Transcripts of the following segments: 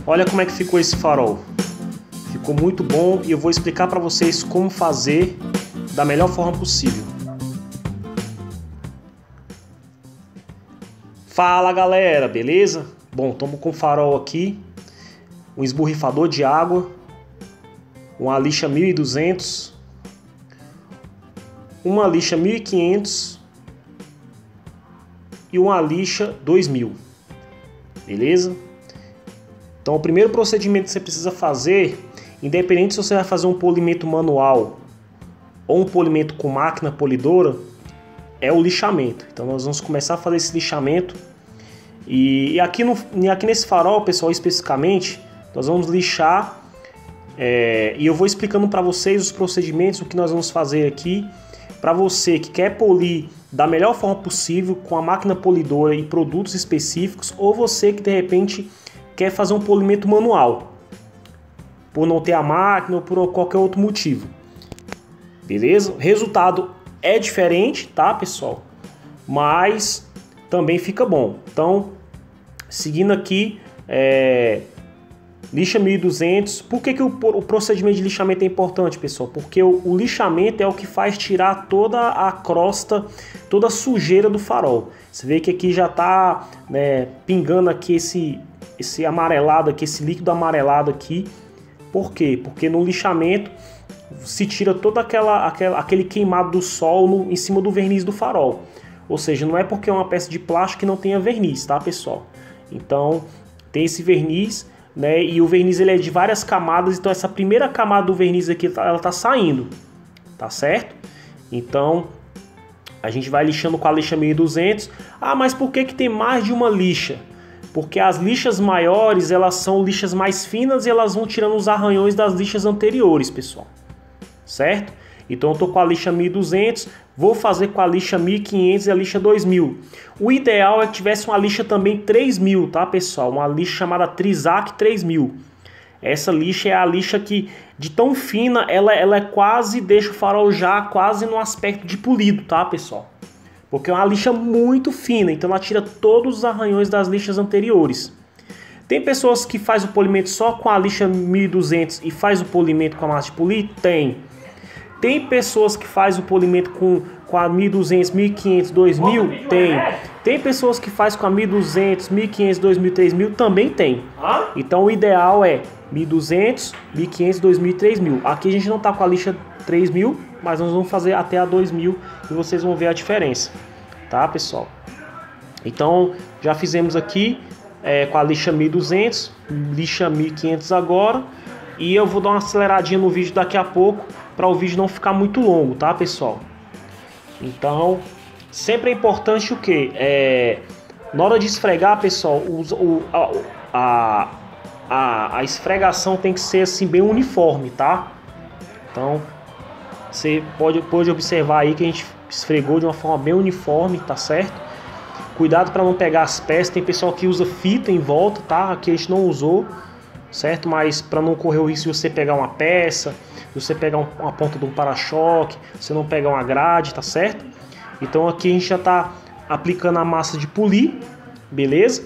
Olha como é que ficou esse farol. Ficou muito bom e eu vou explicar para vocês como fazer da melhor forma possível. Fala galera, beleza? Bom, estamos com o farol aqui, um esborrifador de água, uma lixa 1200, uma lixa 1500 e uma lixa 2000, beleza? Então o primeiro procedimento que você precisa fazer, independente se você vai fazer um polimento manual ou um polimento com máquina polidora, é o lixamento. Então nós vamos começar a fazer esse lixamento. E aqui nesse farol, pessoal, especificamente, nós vamos lixar e eu vou explicando para vocês os procedimentos, o que nós vamos fazer aqui. Para você que quer polir da melhor forma possível com a máquina polidora e produtos específicos, ou você que de repente quer fazer um polimento manual, por não ter a máquina ou por qualquer outro motivo. Beleza? O resultado é diferente, tá, pessoal? Mas também fica bom. Então, seguindo aqui, lixa 1200. Por que o procedimento de lixamento é importante, pessoal? Porque o lixamento é o que faz tirar toda a crosta, toda a sujeira do farol. Você vê que aqui já está, né, pingando aqui esse amarelado aqui, esse líquido amarelado aqui. Por quê? Porque no lixamento se tira todo aquele queimado do sol em cima do verniz do farol. Ou seja, não é porque é uma peça de plástico que não tenha verniz, tá, pessoal? Então, tem esse verniz, né? E o verniz ele é de várias camadas, então essa primeira camada do verniz aqui, ela tá saindo, tá certo? Então, a gente vai lixando com a lixa 1200. Ah, mas por que tem mais de uma lixa? Porque as lixas maiores, elas são lixas mais finas e elas vão tirando os arranhões das lixas anteriores, pessoal. Certo? Então eu tô com a lixa 1200, vou fazer com a lixa 1500 e a lixa 2000. O ideal é que tivesse uma lixa também 3000, tá, pessoal? Uma lixa chamada Trizac 3000. Essa lixa é a lixa que, de tão fina, ela é quase, deixa o farol já quase no aspecto de polido, tá, pessoal? Porque é uma lixa muito fina, então ela tira todos os arranhões das lixas anteriores. Tem pessoas que fazem o polimento só com a lixa 1200 e faz o polimento com a massa de polir? Tem. Tem pessoas que fazem o polimento com a 1200, 1500, 2000? Tem. Tem pessoas que fazem com a 1200, 1500, 2000, 3000? Também tem. Então o ideal é 1200, 1500, 2000, 3000. Aqui a gente não está com a lixa 3000, mas nós vamos fazer até a 2000 e vocês vão ver a diferença. Tá, pessoal? Então já fizemos aqui com a lixa 1200, lixa 1500 agora. E eu vou dar uma aceleradinha no vídeo daqui a pouco, para o vídeo não ficar muito longo, tá, pessoal? Então, sempre é importante o que? Na hora de esfregar, pessoal, a esfregação tem que ser assim bem uniforme, tá? Então, você pode observar aí que a gente esfregou de uma forma bem uniforme, tá certo? Cuidado para não pegar as peças. Tem pessoal que usa fita em volta, tá? Aqui a gente não usou, certo? Mas para não correr o risco de você pegar uma peça, de você pegar uma ponta de um para-choque, você não pegar uma grade, tá certo? Então aqui a gente já está aplicando a massa de polir, beleza?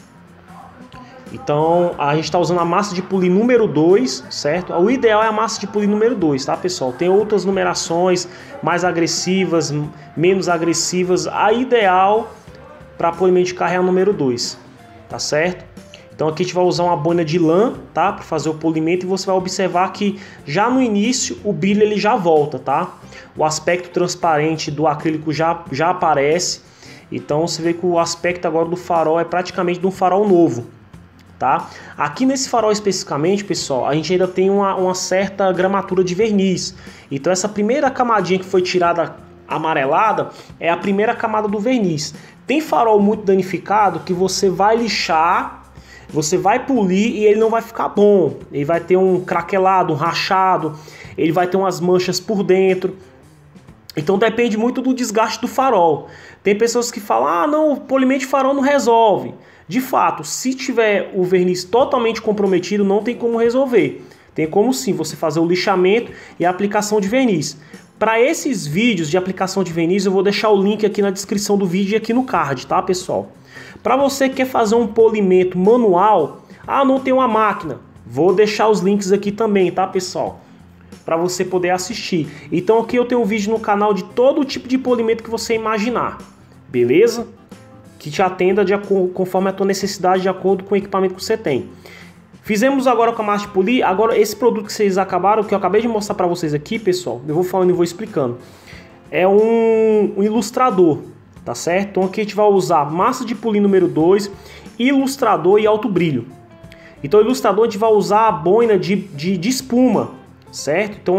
Então a gente está usando a massa de polir número 2, certo? O ideal é a massa de polir número 2, tá, pessoal? Tem outras numerações mais agressivas, menos agressivas. A ideal para polimento de carro é a número 2, tá certo? Então aqui a gente vai usar uma boina de lã, tá? Para fazer o polimento, e você vai observar que já no início o brilho ele já volta, tá? O aspecto transparente do acrílico já aparece. Então você vê que o aspecto agora do farol é praticamente de um farol novo, tá? Aqui nesse farol especificamente, pessoal, a gente ainda tem uma certa gramatura de verniz. Então essa primeira camadinha que foi tirada amarelada é a primeira camada do verniz. Tem farol muito danificado que você vai lixar, você vai polir e ele não vai ficar bom. Ele vai ter um craquelado, um rachado, ele vai ter umas manchas por dentro. Então depende muito do desgaste do farol. Tem pessoas que falam, ah não, o polimento de farol não resolve. De fato, se tiver o verniz totalmente comprometido, não tem como resolver. Tem como sim você fazer o lixamento e a aplicação de verniz. Para esses vídeos de aplicação de verniz, eu vou deixar o link aqui na descrição do vídeo e aqui no card, tá, pessoal? Para você que quer fazer um polimento manual, Ah, não tem uma máquina. Vou deixar os links aqui também, tá, pessoal? Para você poder assistir. Então aqui eu tenho um vídeo no canal de todo tipo de polimento que você imaginar. Beleza? Que te atenda conforme a tua necessidade, de acordo com o equipamento que você tem. Fizemos agora com a massa de polir. Agora esse produto que vocês acabaram, que eu acabei de mostrar para vocês aqui, pessoal, eu vou falando e vou explicando. É um ilustrador, tá certo? Então aqui a gente vai usar massa de polir número 2, ilustrador e alto brilho. Então o ilustrador a gente vai usar a boina de espuma, certo? Então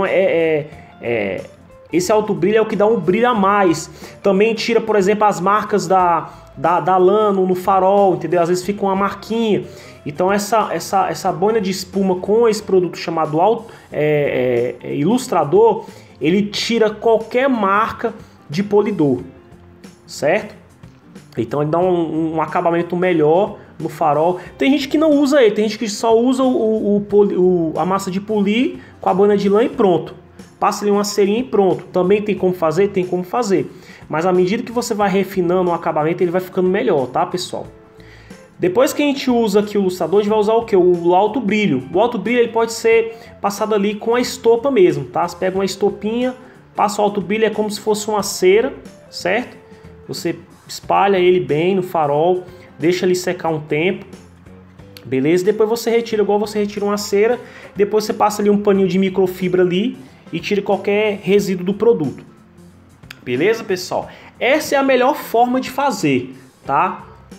esse alto brilho é o que dá um brilho a mais. Também tira, por exemplo, as marcas da lã no farol, entendeu? Às vezes fica uma marquinha. Então essa boina de espuma com esse produto chamado ilustrador, ele tira qualquer marca de polidor, certo? Então ele dá um acabamento melhor no farol. Tem gente que não usa ele, tem gente que só usa a massa de polir com a boina de lã e pronto. Passa ali uma cerinha e pronto. Também tem como fazer? Tem como fazer. Mas à medida que você vai refinando o acabamento, ele vai ficando melhor, tá, pessoal? Depois que a gente usa aqui o ilustrador, a gente vai usar o que? O alto brilho. O alto brilho ele pode ser passado ali com a estopa mesmo, tá? Você pega uma estopinha, passa o alto brilho, é como se fosse uma cera, certo? Você espalha ele bem no farol, deixa ele secar um tempo, beleza? Depois você retira, igual você retira uma cera, depois você passa ali um paninho de microfibra ali e tira qualquer resíduo do produto. Beleza, pessoal? Essa é a melhor forma de fazer, tá?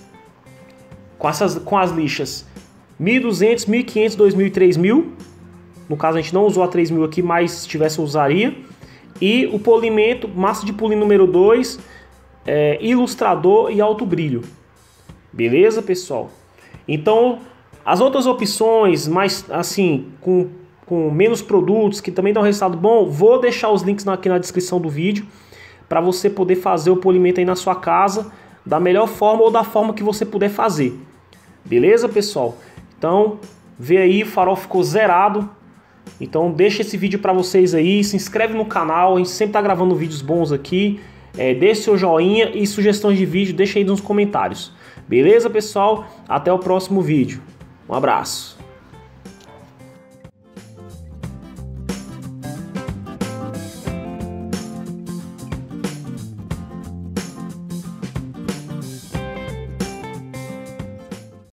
Com as lixas 1200, 1500, 2000 e 3000. No caso a gente não usou a 3000 aqui, mas se tivesse usaria. E o polimento, massa de polir número 2, ilustrador e alto brilho. Beleza, pessoal? Então, as outras opções, mais assim, com menos produtos, que também dão um resultado bom, vou deixar os links aqui na descrição do vídeo, para você poder fazer o polimento aí na sua casa, da melhor forma ou da forma que você puder fazer. Beleza, pessoal? Então, vê aí, o farol ficou zerado. Então, deixa esse vídeo para vocês aí, se inscreve no canal, a gente sempre tá gravando vídeos bons aqui. Deixe seu joinha e sugestões de vídeo, deixa aí nos comentários. Beleza, pessoal? Até o próximo vídeo. Um abraço.